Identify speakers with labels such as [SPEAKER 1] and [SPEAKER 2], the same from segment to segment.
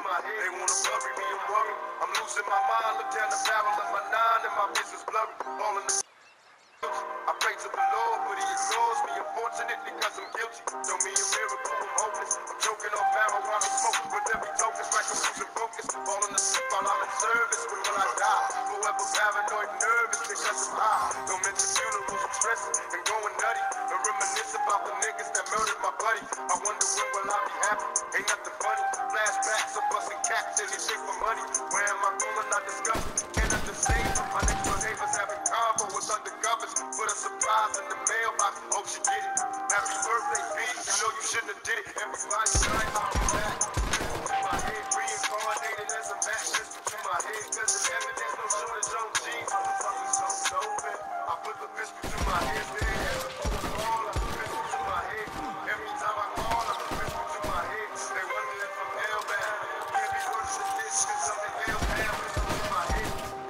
[SPEAKER 1] my head. They wanna bury me and worry. I'm losing my mind. Look down the barrel of my nine and my business blurry. All in the I pray to the Lord, but he ignores me, unfortunately, cause I'm guilty. Don't mean a miracle, I'm hopeless. I'm choking off marijuana smoke, but every token's like I'm losing focus. Falling asleep while I'm in service, when will I die? Forever paranoid, nervous, because I'm high. Don't mention funerals, I'm stressing and going nutty. And reminisce about the niggas that murdered my buddy. I wonder when will I be happy? Ain't nothing funny. Flashbacks, I'm busting caps, anything for money. Where am I going? I discover. Can't understand. My next door neighbors having convo with undercovers. Put a surprise in the mailbox. Hope she get it. Happy birthday, B. You know you shouldn't have did it. Everybody shine, I'll be back. To my head, reincarnated as a match. Listen to my head, cause in heaven there's no shortage on G's. Motherfuckers so stupid. I put the pistol to my head, stay in heaven for a caller. Pistol to my head. Every time I call her, pistol to my head. They wonder if I'm hellbound. Can't be worse than this, cause I'm in hellbound. Pistol to my head.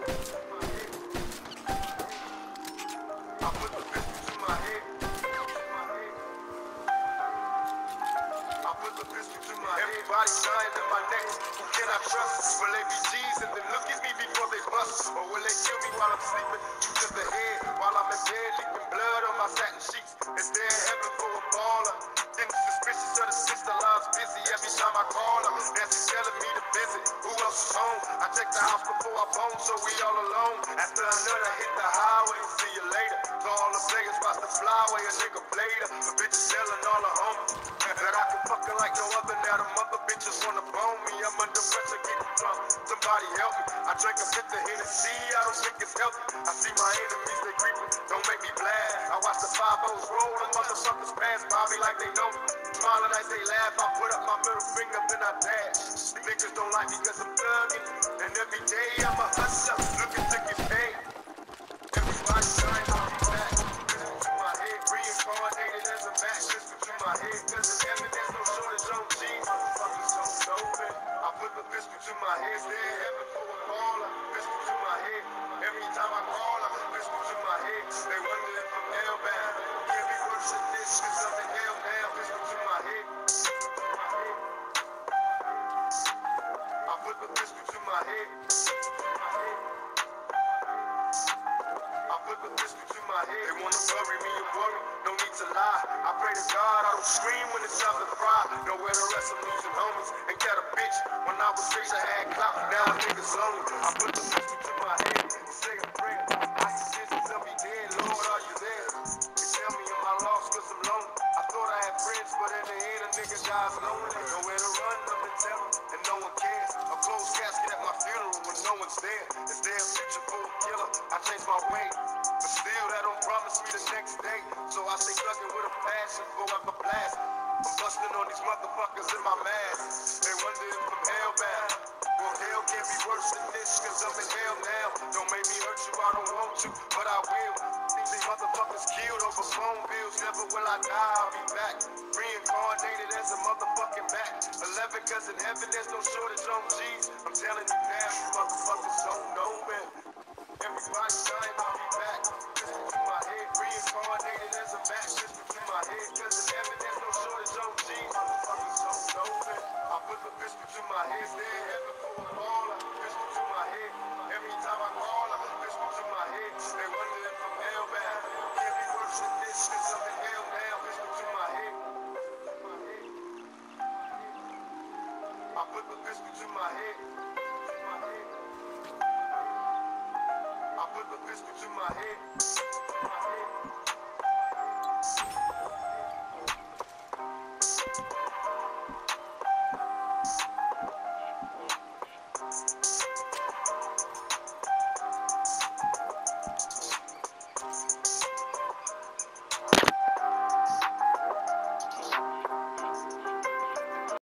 [SPEAKER 1] I put the pistol to my head. I put the pistol to my head. Everybody dying in my neck. Who can I trust? Will they be G's and then look at me before they bust? Or will they kill me while I'm sleeping? You to the head while I'm in bed, leaking blood on my satin sheets. Is there heaven for a baller? Getting suspicious of the sister line's busy every time I call her. Nancy telling me to visit. Who else is home? I check the house before I bone, so we all alone. After another hit the highway, see you later. So all the players watch the flyway, a nigga played her. The bitch is telling all her homies that I can fuck her like no other. Now the mother bitches wanna bone me. I'm under pressure, getting drunk. Somebody help me. I drank a fifth of Hennessy. I don't think it's healthy. I see my enemies, they creeping. Don't make me blast. I watch the 5-0s roll. The motherfuckers pass by me like they know me. Smiling as they laugh. I put up my middle finger, then I dash. Niggas don't like me cause I'm thugging. And every day I'm a hustler, looking to get paid. Everybody shine, I'll be back. Listen to my head, reincarnated as a match. Listen to my head, cause in heaven there's no shortage on G's. Motherfuckers so stupid. I put the pistol to my head, stay in heaven for a caller. Pistol to my head, every time I call her. Pistol to my head, they wonder if I'm hellbound. Can't be worse than this, cause I'm in hell now. Pistol to my head. I put the pistol to my head. I put the pistol to my head. They wanna bury me and worry, no need to lie. I pray to God I don't scream when it's time to cry. Nowhere to rest, I'm losing homies. Ain't that a bitch? When I was rich I had clout, now a nigga's lonely. I put the pistol to my head and say a prayer. I see Jesus, I'll be dead, Lord, are you there? They tell me am I lost cause I'm lonely. I thought I had friends, but in the end a nigga dies lonely. Nowhere to run, nothing to tell me, and no one cares. A closed casket at my funeral when no one's there. Is there a future for a killer? I changed my way, but still that don't promise me the next day. So I stay thugging with a passion, forever blast. I'm busting on these motherfuckers in my mask. They wonder if I'm hellbound. Well, hell can't be worse than this, cause I'm in hell now. Don't make me hurt you, I don't want to, but I will. These motherfuckers killed over phone bills, never will I die, I'll be back. Reincarnated as a motherfucking back. 11 cause in heaven there's no shortage on G's. I'm telling you now, you motherfuckers don't know me. Everybody shine, I'll be back. Listen to my head, reincarnated as a match. Listen to my head, cause in heaven there's no shortage on G's. Motherfuckers don't know me. I put the pistol to my head, stay in heaven for a caller. Pistol to my head, every time I call her. Pistol to my head, they wonder if I'm hellbound. Can't be worse than this, cause I'm in hell now. Pistol to my head. I put the pistol to my head. I put the pistol to my head.